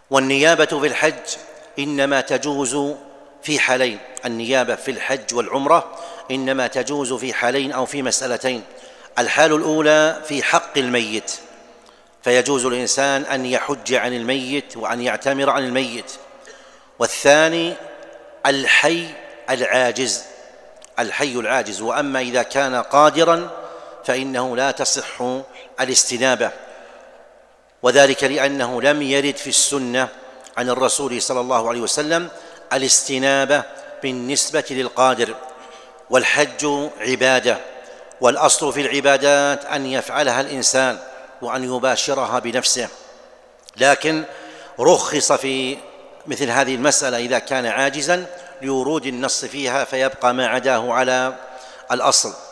والنيابة في الحج إنما تجوز في حالين. النيابة في الحج والعمرة إنما تجوز في حالين أو في مسألتين. الحال الأولى في حق الميت، فيجوز الإنسان أن يحج عن الميت وأن يعتمر عن الميت. والثاني الحي العاجز، الحي العاجز. وأما إذا كان قادرا فإنه لا تصح الاستنابة، وذلك لأنه لم يرد في السنة عن الرسول صلى الله عليه وسلم الاستنابة بالنسبة للقادر. والحج عبادة، والأصل في العبادات أن يفعلها الإنسان وأن يباشرها بنفسه، لكن رخص في مثل هذه المسألة إذا كان عاجزا لورود النص فيها، فيبقى ما عداه على الأصل.